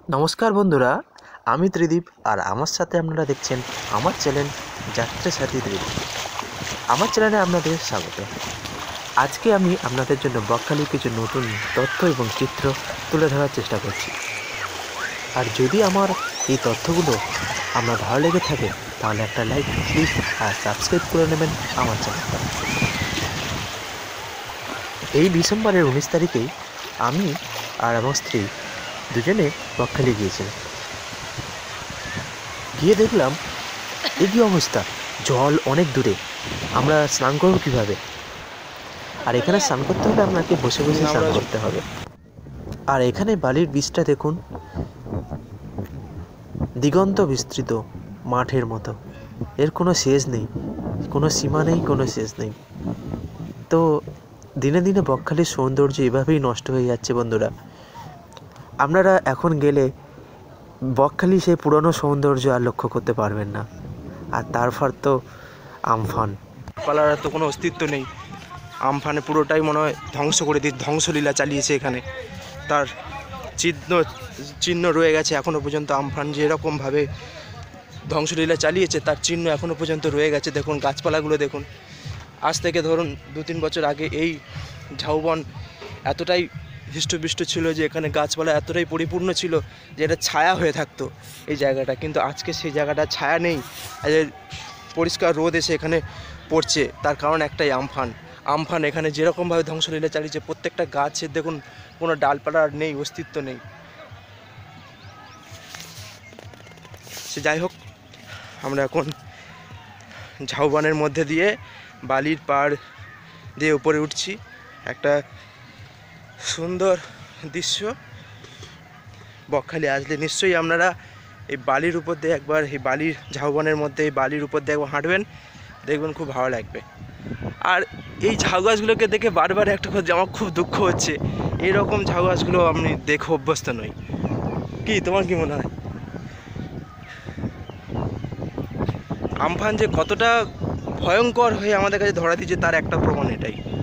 নমস্কার বন্ধুরা, আমি ত্রিদীপ আর আমার সাথে আপনারা দেখছেন আমার চ্যানেল যাত্রা সাথী ত্রিদীপ। আমার চ্যানেলে আপনাদের স্বাগত। আজকে আমি আপনাদের জন্য বকখালির কিছু নতুন তথ্য এবং চিত্র তুলে ধরার চেষ্টা করছি। আর যদি আমার এই তথ্যগুলো আপনার ভালো লেগে থাকে তাহলে একটা লাইক প্লিজ আর সাবস্ক্রাইব করে নেবেন আমার চ্যানেলটা। এই ডিসেম্বরের 19 তারিখেই আমি আর আমার স্ত্রী দুজনে বকখালি গিয়েছিলাম। গিয়ে দেখলাম এ কী অবস্থা, জল অনেক দূরে, আমরা স্নান করবো কীভাবে? আর এখানে স্নান করতে হলে আপনাকে বসে বসে স্নান করতে হবে। আর এখানে বালির বীজটা দেখুন, দিগন্ত বিস্তৃত মাঠের মতো, এর কোনো শেষ নেই, কোনো সীমা নেই, কোনো শেষ নেই। তো দিনে দিনে বকখালির সৌন্দর্য এভাবেই নষ্ট হয়ে যাচ্ছে বন্ধুরা। আপনারা এখন গেলে বকখালি সেই পুরনো সৌন্দর্য আর লক্ষ্য করতে পারবেন না। আর তারপর তো আমফান, পালার তো কোনো অস্তিত্ব নেই। আমফানে পুরোটাই মনে হয় ধ্বংস করে দিয়ে ধ্বংসলীলা চালিয়েছে এখানে। তার চিহ্ন রয়ে গেছে এখনও পর্যন্ত। আমফান যেরকমভাবে ধ্বংসলীলা চালিয়েছে তার চিহ্ন এখনও পর্যন্ত রয়ে গেছে। দেখুন গাছপালাগুলো দেখুন। আজ থেকে ধরুন 2-3 বছর আগে এই ঝাউবন এতটাই হৃষ্টপুষ্ট ছিল যে এখানে গাছপালা এতটাই পরিপূর্ণ ছিল যে এটা ছায়া হয়ে থাকতো এই জায়গাটা। কিন্তু আজকে সেই জায়গাটা ছায়া নেই, পরিষ্কার রোদ এসে এখানে পড়ছে। তার কারণ একটাই, আমফান এখানে যেরকমভাবে ধ্বংসলীলা চালিয়েছে। প্রত্যেকটা গাছের দেখুন কোনো ডালপালা আর নেই, অস্তিত্ব নেই। সে যাই হোক, আমরা এখন ঝাউবনের মধ্যে দিয়ে বালির পাড় দিয়ে উপরে উঠছি। একটা সুন্দর দৃশ্য। বকখালি আসলে নিশ্চয়ই আপনারা এই বালির উপর দিয়ে একবার, এই বালির ঝাউবনের মধ্যে এই বালির উপর দিয়ে একবার হাঁটবেন, দেখবেন খুব ভালো লাগবে। আর এই ঝাউ গাছগুলোকে দেখে বারবার একটা কথা আমার খুব দুঃখ হচ্ছে, এইরকম ঝাউ গাছগুলো আমি দেখে অভ্যস্ত নই। কি তোমার কি মনে হয়? আমফান যে কতটা ভয়ঙ্কর হয়ে আমাদের কাছে ধরা দিচ্ছে তার একটা প্রমাণ এটাই।